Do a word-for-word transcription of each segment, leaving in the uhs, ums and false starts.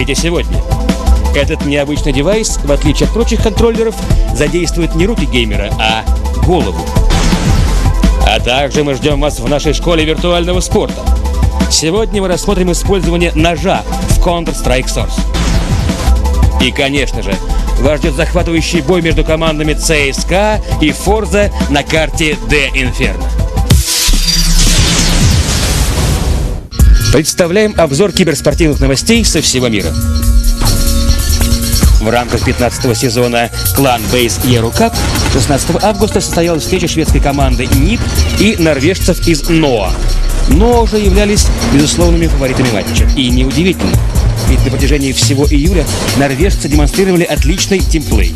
Смотрите сегодня. Этот необычный девайс, в отличие от прочих контроллеров, задействует не руки геймера, а голову. А также мы ждем вас в нашей школе виртуального спорта. Сегодня мы рассмотрим использование ножа в Counter-Strike Source. И, конечно же, вас ждет захватывающий бой между командами си эс ка и Forza на карте The Inferno. Представляем обзор киберспортивных новостей со всего мира. В рамках пятнадцатого сезона Clan Base Euro Cup шестнадцатого августа состоялась встреча шведской команды нип и норвежцев из ноа. ноа уже являлись безусловными фаворитами матча. И неудивительно, ведь на протяжении всего июля норвежцы демонстрировали отличный тимплей.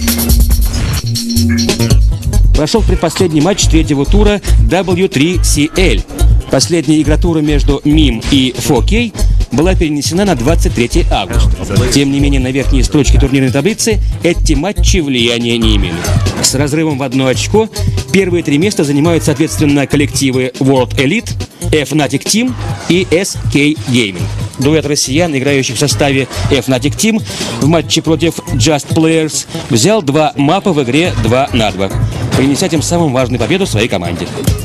Прошел предпоследний матч третьего тура дабл ю три си эл. Последняя игра тура между мим и фор кей была перенесена на двадцать третье августа. Тем не менее, на верхней строчке турнирной таблицы эти матчи влияния не имели. С разрывом в одно очко первые три места занимают, соответственно, коллективы World Elite, Fnatic Team и эс кей Gaming. Дуэт россиян, играющих в составе Fnatic Team, в матче против Just Players взял два мапа в игре два на два, принеся тем самым важную победу своей команде.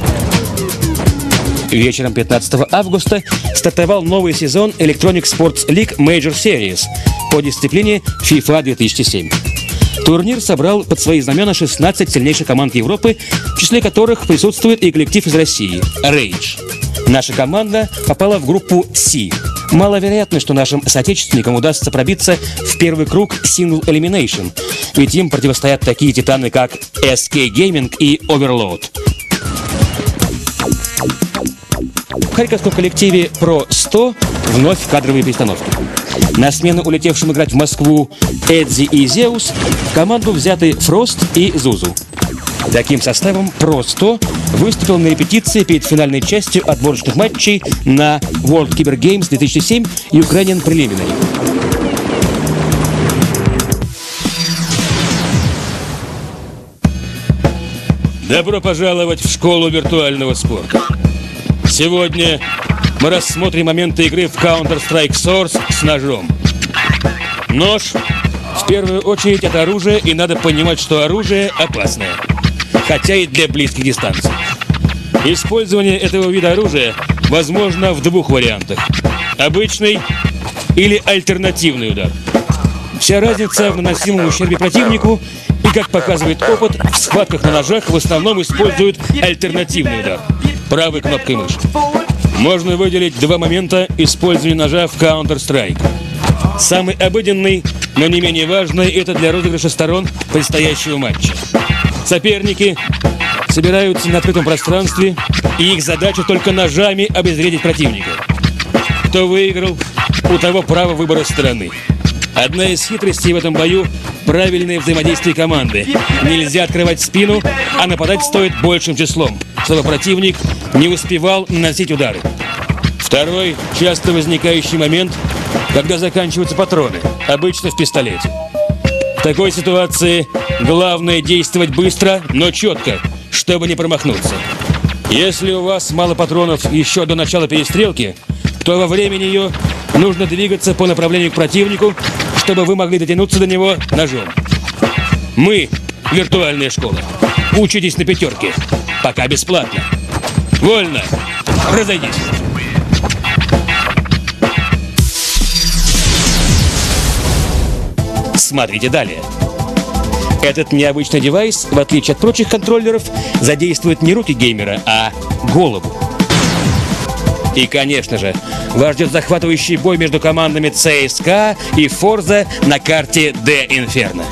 Вечером пятнадцатого августа стартовал новый сезон Electronic Sports League Major Series по дисциплине FIFA две тысячи семь. Турнир собрал под свои знамена шестнадцать сильнейших команд Европы, в числе которых присутствует и коллектив из России – Rage. Наша команда попала в группу C. Маловероятно, что нашим соотечественникам удастся пробиться в первый круг Single Elimination, ведь им противостоят такие титаны, как эс кей Gaming и Overload. В харьковском коллективе про сто вновь кадровые перестановки. На смену улетевшим играть в Москву Эдзи и Зеус в команду взяты Фрост и Зузу. Таким составом про сто выступил на репетиции перед финальной частью отборочных матчей на World Cyber Games две тысячи семь Ukrainian Preliminary. Добро пожаловать в школу виртуального спорта. Сегодня мы рассмотрим моменты игры в Counter-Strike Source с ножом. Нож, в первую очередь, это оружие, и надо понимать, что оружие опасное, хотя и для близких дистанций. Использование этого вида оружия возможно в двух вариантах: обычный или альтернативный удар. Вся разница в наносимом ущербе противнику, и, как показывает опыт, в схватках на ножах в основном используют альтернативный удар правой кнопкой мыши. Можно выделить два момента использования ножа в Counter-Strike. Самый обыденный, но не менее важный, это для розыгрыша сторон предстоящего матча. Соперники собираются на открытом пространстве, и их задача только ножами обезвредить противника. Кто выиграл, у того право выбора стороны. Одна из хитростей в этом бою – правильное взаимодействие команды. Нельзя открывать спину, а нападать стоит большим числом, чтобы противник не успевал наносить удары. Второй часто возникающий момент, когда заканчиваются патроны, обычно в пистолете. В такой ситуации главное действовать быстро, но четко, чтобы не промахнуться. Если у вас мало патронов еще до начала перестрелки, то во время нее нужно двигаться по направлению к противнику, чтобы вы могли дотянуться до него ножом. Мы – виртуальная школа. Учитесь на пятерке. Пока бесплатно. Вольно. Разойдись. Смотрите далее. Этот необычный девайс, в отличие от прочих контроллеров, задействует не руки геймера, а голову. И, конечно же, вас ждет захватывающий бой между командами си эс ка и Forza на карте The Inferno.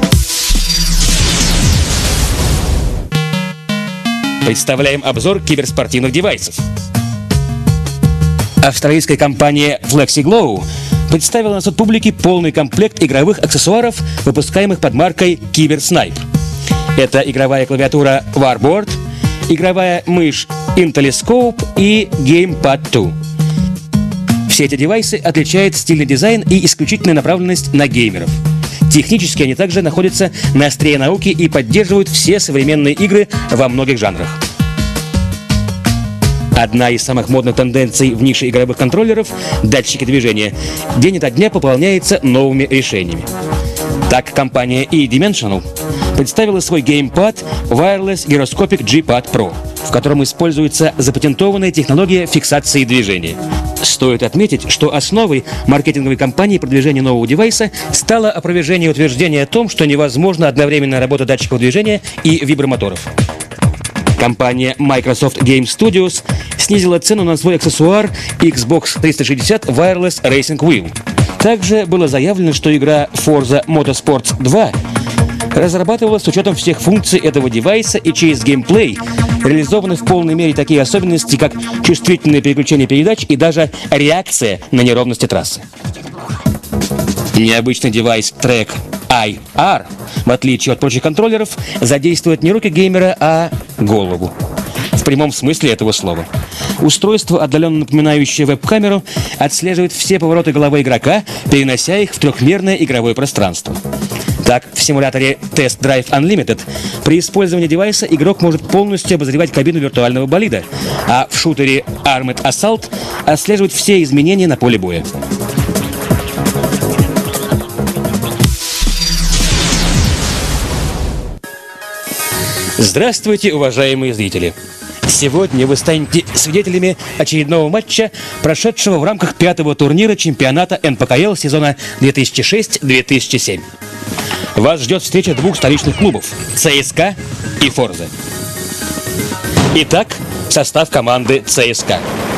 Представляем обзор киберспортивных девайсов. Австралийская компания FlexiGlow представила на суд публики полный комплект игровых аксессуаров, выпускаемых под маркой CyberSnipe. Это игровая клавиатура Warboard, игровая мышь IntelliScope и Gamepad два. Все эти девайсы отличают стильный дизайн и исключительная направленность на геймеров. Технически они также находятся на острие науки и поддерживают все современные игры во многих жанрах. Одна из самых модных тенденций в нише игровых контроллеров – датчики движения – день ото дня пополняется новыми решениями. Так, компания E-Dimensional представила свой геймпад Wireless Gyroscopic G-Pad Pro, в котором используется запатентованная технология фиксации движения. Стоит отметить, что основой маркетинговой кампании продвижения нового девайса стало опровержение утверждения о том, что невозможно одновременно работа датчиков движения и вибромоторов. Компания Microsoft Game Studios снизила цену на свой аксессуар Xbox триста шестьдесят Wireless Racing Wheel. Также было заявлено, что игра Forza Motorsport два разрабатывалась с учетом всех функций этого девайса, и через геймплей реализованы в полной мере такие особенности, как чувствительное переключение передач и даже реакция на неровности трассы. Необычный девайс Track ай ар, в отличие от прочих контроллеров, задействует не руки геймера, а голову. В прямом смысле этого слова. Устройство, отдаленно напоминающее веб-камеру, отслеживает все повороты головы игрока, перенося их в трехмерное игровое пространство. Так, в симуляторе Test Drive Unlimited при использовании девайса игрок может полностью обозревать кабину виртуального болида, а в шутере Armored Assault отслеживать все изменения на поле боя. Здравствуйте, уважаемые зрители! Сегодня вы станете свидетелями очередного матча, прошедшего в рамках пятого турнира чемпионата эн пэ ка эл сезона две тысячи шесть - две тысячи семь. Вас ждет встреча двух столичных клубов – ЦСКА и Форза. Итак, состав команды ЦСКА.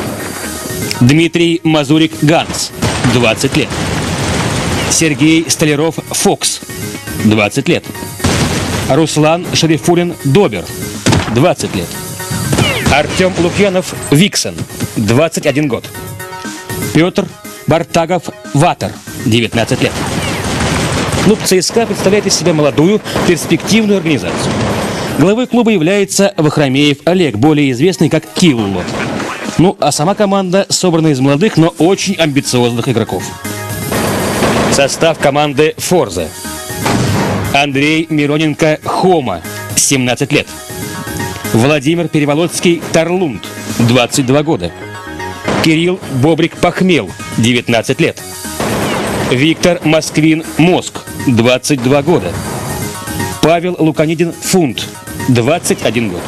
Дмитрий Мазурик Ганс, двадцать лет. Сергей Столяров Фокс, двадцать лет. Руслан Шарифуллин Добер, двадцать лет. Артем Лукьянов Виксен, двадцать один год. Петр Бартагов Ватер, девятнадцать лет. Клуб ЦСКА представляет из себя молодую, перспективную организацию. Главой клуба является Вахромеев Олег, более известный как Килло. Ну, а сама команда собрана из молодых, но очень амбициозных игроков. Состав команды Форза. Андрей Мироненко Хома, семнадцать лет. Владимир Переволоцкий Тарлунд, двадцать два года. Кирилл Бобрик Пахмел, девятнадцать лет. Виктор Москвин Моск, двадцать два года. Павел Луканидин Фунт, двадцать один год.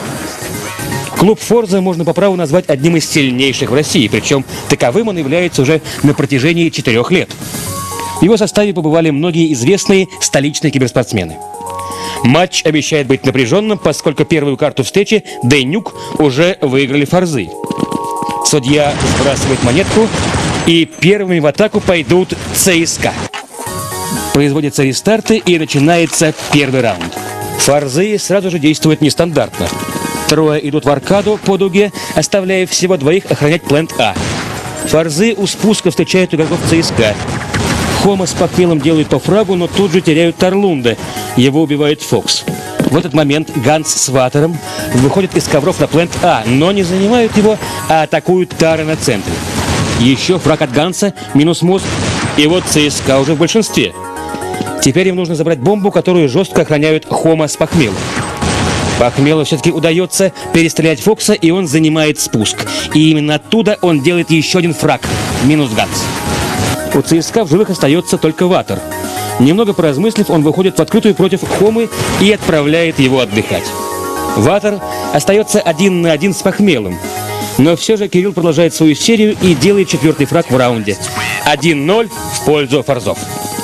Клуб Форза можно по праву назвать одним из сильнейших в России, причем таковым он является уже на протяжении четырех лет. В его составе побывали многие известные столичные киберспортсмены. Матч обещает быть напряженным, поскольку первую карту встречи Денюк уже выиграли Форзы. Судья сбрасывает монетку, и первыми в атаку пойдут ЦСКА. Производятся рестарты, и начинается первый раунд. Форзы сразу же действуют нестандартно. Трое идут в аркаду по дуге, оставляя всего двоих охранять плент А. Форзы у спуска встречают игроков ЦСКА. Хома с Пахмелом делают по фрагу, но тут же теряют Тарлунда. Его убивает Фокс. В этот момент Ганс с Ватером выходят из ковров на плент А, но не занимают его, а атакуют Тара на центре. Еще фраг от Ганса, минус мозг, и вот ЦСКА уже в большинстве. Теперь им нужно забрать бомбу, которую жестко охраняют Хома с Пахмелом. Пахмелу все-таки удается перестрелять Фокса, и он занимает спуск. И именно оттуда он делает еще один фраг, минус Ганс. У ЦСКА в живых остается только Ватер. Немного поразмыслив, он выходит в открытую против Хомы и отправляет его отдыхать. Ватер остается один на один с Пахмелом. Но все же Кирилл продолжает свою серию и делает четвертый фраг в раунде. один ноль в пользу Форзов.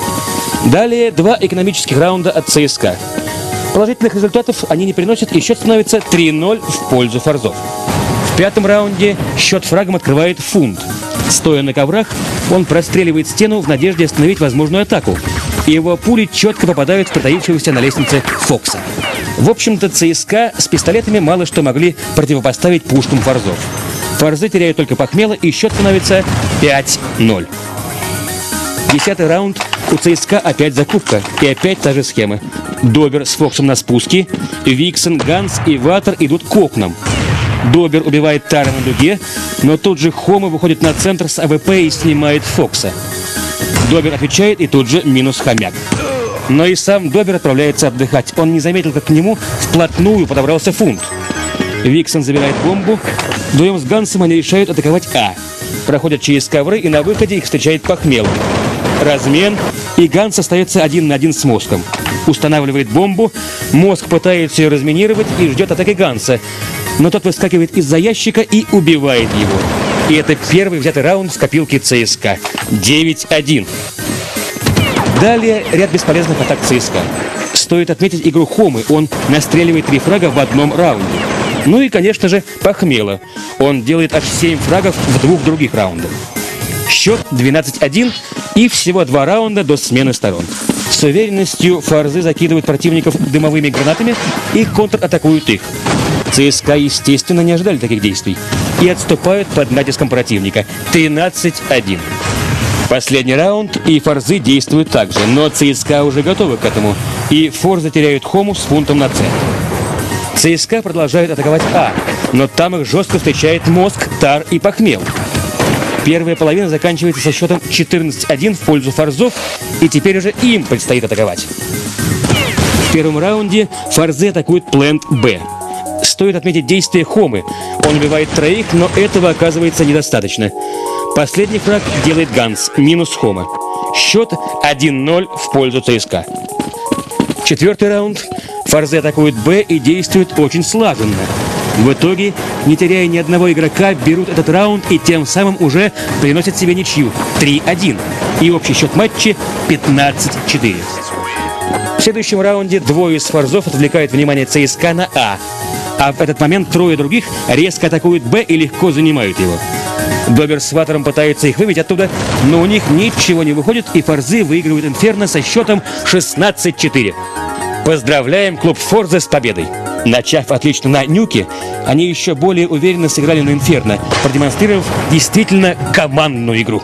Далее два экономических раунда от ЦСКА. Положительных результатов они не приносят, и счет становится три ноль в пользу Форзов. В пятом раунде счет фрагом открывает Фунт. Стоя на коврах, он простреливает стену в надежде остановить возможную атаку. И его пули четко попадают в притаившегося на лестнице Фокса. В общем-то, ЦСКА с пистолетами мало что могли противопоставить пушкам Форзов. Форзы теряют только Пахмела, и счет становится пять ноль. Десятый раунд. У ЦСКА опять закупка, и опять та же схема. Добер с Фоксом на спуске, Виксен, Ганс и Ватер идут к окнам. Добер убивает Тара на дуге, но тут же Хома выходит на центр с АВП и снимает Фокса. Добер отвечает, и тут же минус хомяк. Но и сам Добер отправляется отдыхать. Он не заметил, как к нему вплотную подобрался Фунт. Виксон забирает бомбу. Вдвоем с Гансом они решают атаковать А. Проходят через ковры, и на выходе их встречает Похмел. Размен, и Ганс остается один на один с Мозгом. Устанавливает бомбу, Мозг пытается ее разминировать и ждет атаки Ганса. Но тот выскакивает из-за ящика и убивает его. И это первый взятый раунд в копилке ЦСКА. девять один. Далее ряд бесполезных атак ЦСКА. Стоит отметить игру Хомы. Он настреливает три фрага в одном раунде. Ну и, конечно же, Похмела. Он делает аж семь фрагов в двух других раундах. Счет двенадцать один и всего два раунда до смены сторон. С уверенностью форзы закидывают противников дымовыми гранатами и контратакуют их. ЦСКА, естественно, не ожидали таких действий и отступают под натиском противника. тринадцать один. Последний раунд, и форзы действуют так же, но ЦСКА уже готовы к этому, и форзы теряют Хому с пунктом на С. ЦСКА продолжает атаковать А, но там их жестко встречает Мозг, Тар и Похмел. Первая половина заканчивается со счетом четырнадцать один в пользу форзов, и теперь уже им предстоит атаковать. В первом раунде форзы атакуют плент Б. Стоит отметить действие Хомы. Он убивает троих, но этого оказывается недостаточно. Последний фраг делает Ганс, минус Хома. Счет один ноль в пользу ЦСКА. Четвертый раунд. Форзы атакуют Б и действуют очень слаженно. В итоге, не теряя ни одного игрока, берут этот раунд и тем самым уже приносят себе ничью три один. И общий счет матча пятнадцать четыре. В следующем раунде двое из форзов отвлекают внимание ЦСКА на А. А в этот момент трое других резко атакуют Б и легко занимают его. Добер с Ватером пытаются их выбить оттуда, но у них ничего не выходит, и форзы выигрывают Инферно со счетом шестнадцать четыре. Поздравляем клуб Форза с победой! Начав отлично на Нюке, они еще более уверенно сыграли на Инферно, продемонстрировав действительно командную игру.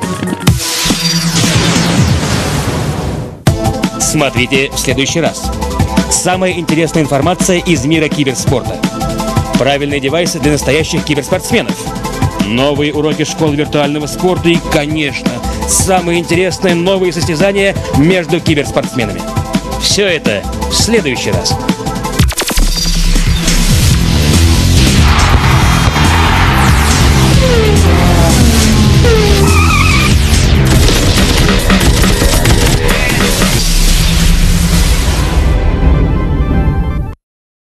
Смотрите в следующий раз. Самая интересная информация из мира киберспорта. Правильные девайсы для настоящих киберспортсменов. Новые уроки школы виртуального спорта и, конечно, самые интересные новые состязания между киберспортсменами. Все это в следующий раз.